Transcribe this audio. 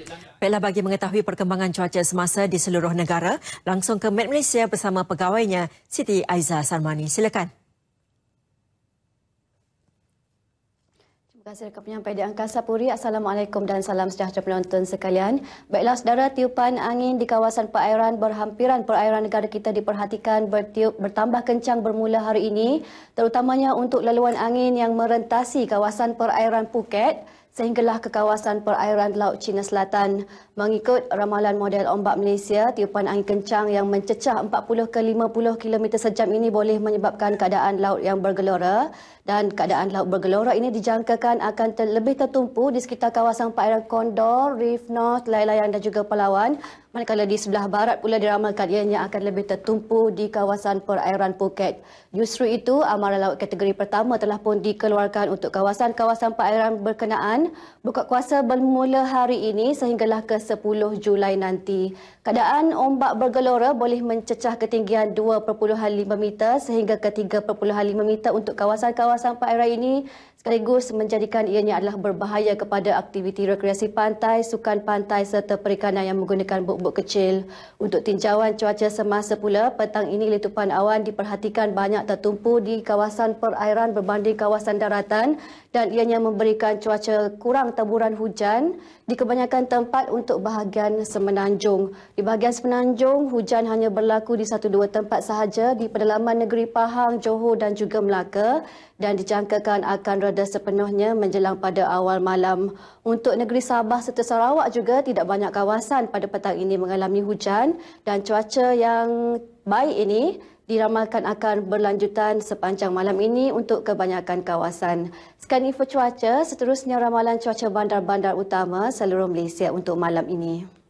Baiklah, bagi mengetahui perkembangan cuaca semasa di seluruh negara, langsung ke Met Malaysia bersama pegawainya Siti Aiza Sarmani. Silakan. Terima kasih rakan penyampai di Angkasa Puri. Assalamualaikum dan salam sejahtera penonton sekalian. Baiklah saudara, tiupan angin di kawasan perairan berhampiran perairan negara kita diperhatikan bertambah kencang bermula hari ini, terutamanya untuk laluan angin yang merentasi kawasan perairan Phuket sehinggalah ke kawasan perairan Laut Cina Selatan. Mengikut ramalan model ombak Malaysia, tiupan angin kencang yang mencecah 40 ke 50 km sejam ini boleh menyebabkan keadaan laut yang bergelora, dan keadaan laut bergelora ini dijangkakan akan lebih tertumpu di sekitar kawasan perairan Condor, Reef North, Laylayan dan juga Palawan. Manakala di sebelah barat pula diramalkan ianya akan lebih tertumpu di kawasan perairan Phuket. Justru itu, amaran laut kategori pertama telah pun dikeluarkan untuk kawasan-kawasan perairan berkenaan buka kuasa bermula hari ini sehinggalah ke 10 Julai nanti. Keadaan ombak bergelora boleh mencecah ketinggian 2.5 meter sehingga ke 3.5 meter untuk kawasan-kawasan perairan ini, sekaligus menjadikan ianya adalah berbahaya kepada aktiviti rekreasi pantai, sukan pantai serta perikanan yang menggunakan bot-bot kecil. Untuk tinjauan cuaca semasa pula, petang ini letupan awan diperhatikan banyak tertumpu di kawasan perairan berbanding kawasan daratan, dan ianya memberikan cuaca kurang taburan hujan di kebanyakan tempat untuk bahagian semenanjung. Di bahagian semenanjung, hujan hanya berlaku di 1-2 tempat sahaja di pedalaman negeri Pahang, Johor dan juga Melaka, dan dijangkakan akan reda sepenuhnya menjelang pada awal malam. Untuk negeri Sabah serta Sarawak juga tidak banyak kawasan pada petang ini mengalami hujan, dan cuaca yang baik ini diramalkan akan berlanjutan sepanjang malam ini untuk kebanyakan kawasan. Sekian info cuaca, seterusnya ramalan cuaca bandar-bandar utama seluruh Malaysia untuk malam ini.